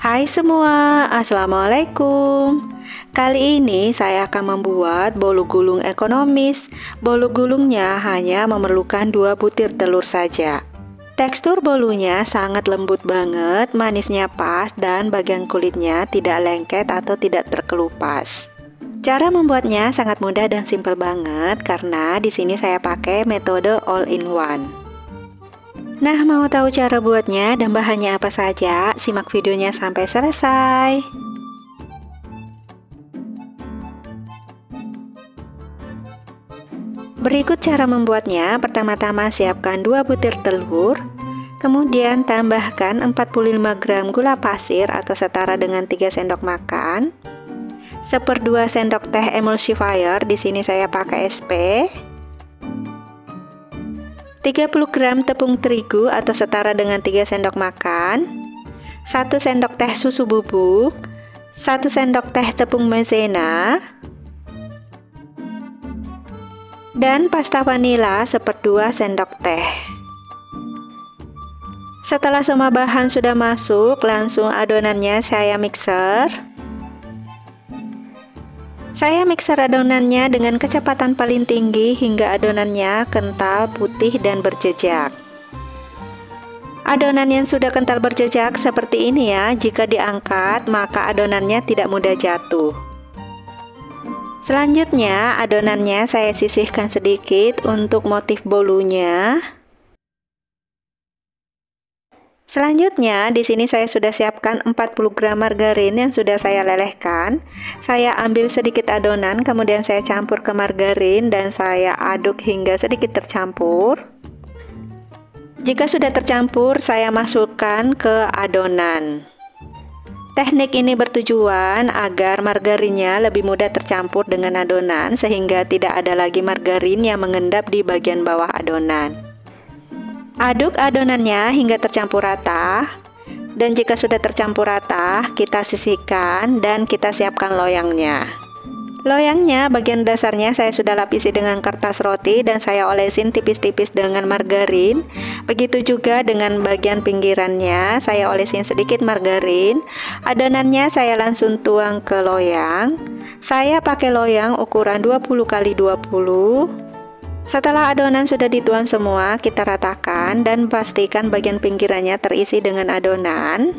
Hai semua, Assalamualaikum. Kali ini saya akan membuat bolu gulung ekonomis. Bolu gulungnya hanya memerlukan 2 butir telur saja. Tekstur bolunya sangat lembut banget, manisnya pas, dan bagian kulitnya tidak lengket atau tidak terkelupas. Cara membuatnya sangat mudah dan simpel banget karena di sini saya pakai metode all-in-one. Nah, mau tahu cara buatnya dan bahannya apa saja? Simak videonya sampai selesai. Berikut cara membuatnya. Pertama-tama siapkan 2 butir telur. Kemudian tambahkan 45 gram gula pasir atau setara dengan 3 sendok makan. 1/2 sendok teh emulsifier, di sini saya pakai SP. 30 gram tepung terigu atau setara dengan 3 sendok makan, 1 sendok teh susu bubuk, 1 sendok teh tepung maizena, dan pasta vanila 1/2 sendok teh. Setelah semua bahan sudah masuk, langsung adonannya saya mixer. Saya mixer adonannya dengan kecepatan paling tinggi hingga adonannya kental, putih, dan berjejak. Adonan yang sudah kental berjejak seperti ini ya, jika diangkat maka adonannya tidak mudah jatuh. Selanjutnya adonannya saya sisihkan sedikit untuk motif bolunya. Selanjutnya, di sini saya sudah siapkan 40 gram margarin yang sudah saya lelehkan. Saya ambil sedikit adonan, kemudian saya campur ke margarin dan saya aduk hingga sedikit tercampur. Jika sudah tercampur, saya masukkan ke adonan. Teknik ini bertujuan agar margarinnya lebih mudah tercampur dengan adonan sehingga tidak ada lagi margarin yang mengendap di bagian bawah adonan. Aduk adonannya hingga tercampur rata, dan jika sudah tercampur rata, kita sisihkan dan kita siapkan loyangnya. Loyangnya bagian dasarnya saya sudah lapisi dengan kertas roti dan saya olesin tipis-tipis dengan margarin. Begitu juga dengan bagian pinggirannya, saya olesin sedikit margarin. Adonannya saya langsung tuang ke loyang. Saya pakai loyang ukuran 20 x 20. Setelah adonan sudah dituang semua, kita ratakan dan pastikan bagian pinggirannya terisi dengan adonan.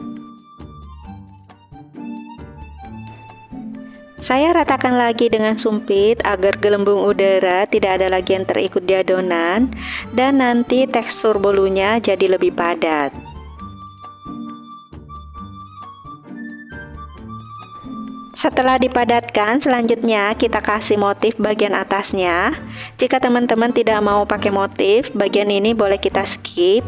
Saya ratakan lagi dengan sumpit agar gelembung udara tidak ada lagi yang terikut di adonan dan nanti tekstur bolunya jadi lebih padat. Setelah dipadatkan, selanjutnya kita kasih motif bagian atasnya. Jika teman-teman tidak mau pakai motif, bagian ini boleh kita skip.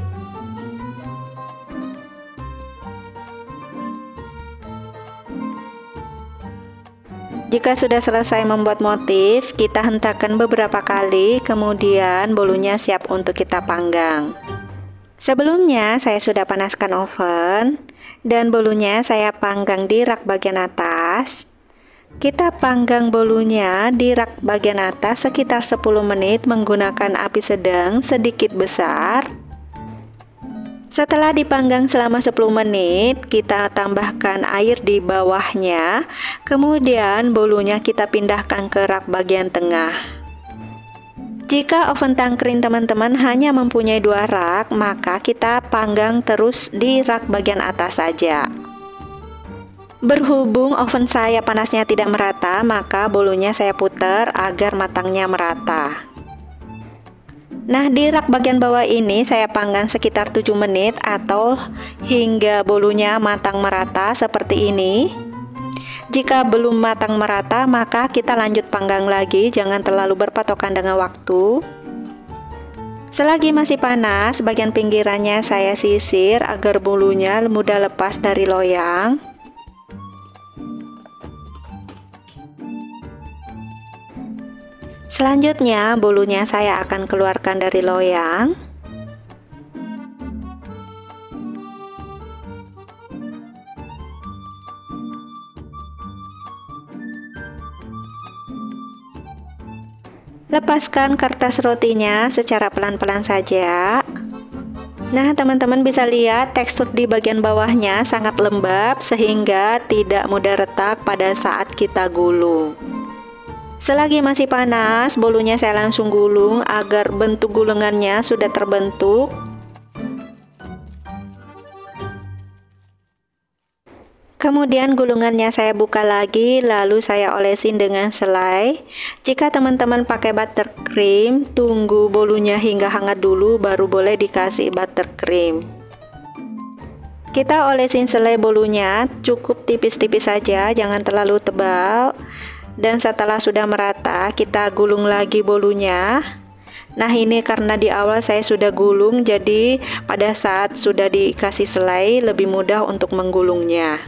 Jika sudah selesai membuat motif, kita hentakkan beberapa kali, kemudian bolunya siap untuk kita panggang. Sebelumnya saya sudah panaskan oven dan bolunya saya panggang di rak bagian atas. Kita panggang bolunya di rak bagian atas sekitar 10 menit menggunakan api sedang sedikit besar. Setelah dipanggang selama 10 menit, kita tambahkan air di bawahnya. Kemudian bolunya kita pindahkan ke rak bagian tengah. Jika oven tangkring teman-teman hanya mempunyai 2 rak, maka kita panggang terus di rak bagian atas saja. Berhubung oven saya panasnya tidak merata, maka bolunya saya putar agar matangnya merata. Nah, di rak bagian bawah ini saya panggang sekitar 7 menit atau hingga bolunya matang merata seperti ini. Jika belum matang merata, maka kita lanjut panggang lagi, jangan terlalu berpatokan dengan waktu. Selagi masih panas, bagian pinggirannya saya sisir agar bolunya mudah lepas dari loyang. Selanjutnya, bolunya saya akan keluarkan dari loyang. Lepaskan kertas rotinya secara pelan-pelan saja. Nah, teman-teman bisa lihat tekstur di bagian bawahnya sangat lembab sehingga tidak mudah retak pada saat kita gulung. Selagi masih panas, bolunya saya langsung gulung agar bentuk gulungannya sudah terbentuk. Kemudian gulungannya saya buka lagi, lalu saya olesin dengan selai. Jika teman-teman pakai buttercream, tunggu bolunya hingga hangat dulu baru boleh dikasih buttercream. Kita olesin selai bolunya cukup tipis-tipis saja, jangan terlalu tebal. Dan setelah sudah merata, kita gulung lagi bolunya. Nah, ini karena di awal saya sudah gulung, jadi pada saat sudah dikasih selai lebih mudah untuk menggulungnya.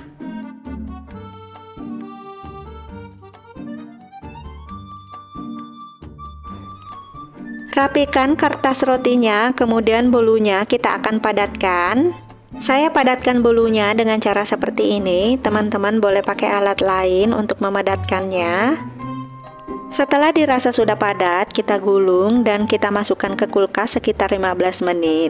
Rapikan kertas rotinya, kemudian bolunya kita akan padatkan. Saya padatkan bolunya dengan cara seperti ini. Teman-teman boleh pakai alat lain untuk memadatkannya. Setelah dirasa sudah padat, kita gulung dan kita masukkan ke kulkas sekitar 15 menit.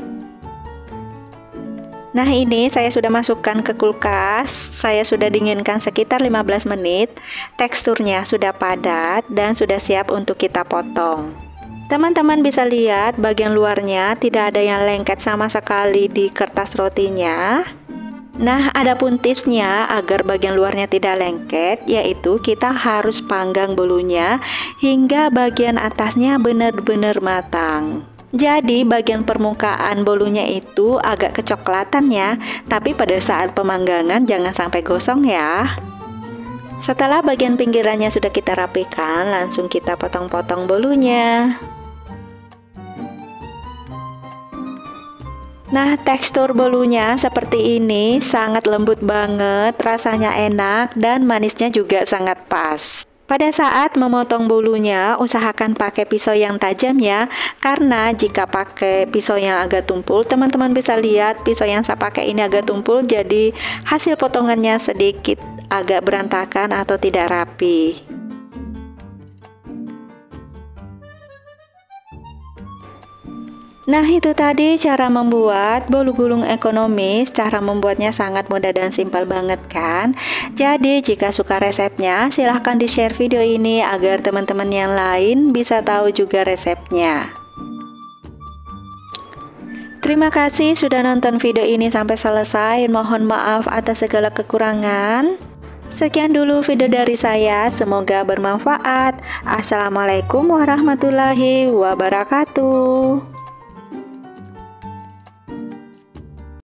Nah, ini saya sudah masukkan ke kulkas. Saya sudah dinginkan sekitar 15 menit. Teksturnya sudah padat dan sudah siap untuk kita potong. Teman-teman bisa lihat bagian luarnya tidak ada yang lengket sama sekali di kertas rotinya. Nah, adapun tipsnya agar bagian luarnya tidak lengket, yaitu kita harus panggang bolunya hingga bagian atasnya benar-benar matang. Jadi bagian permukaan bolunya itu agak kecoklatan ya, tapi pada saat pemanggangan jangan sampai gosong ya. Setelah bagian pinggirannya sudah kita rapikan, langsung kita potong-potong bolunya. Nah, tekstur bolunya seperti ini, sangat lembut banget, rasanya enak dan manisnya juga sangat pas. Pada saat memotong bolunya, usahakan pakai pisau yang tajam ya, karena jika pakai pisau yang agak tumpul, teman-teman bisa lihat pisau yang saya pakai ini agak tumpul, jadi hasil potongannya sedikit agak berantakan atau tidak rapi. Nah, itu tadi cara membuat bolu gulung ekonomis. Cara membuatnya sangat mudah dan simpel banget kan? Jadi jika suka resepnya, silahkan di-share video ini agar teman-teman yang lain bisa tahu juga resepnya. Terima kasih sudah nonton video ini sampai selesai. Mohon maaf atas segala kekurangan. Sekian dulu video dari saya, semoga bermanfaat. Assalamualaikum warahmatullahi wabarakatuh.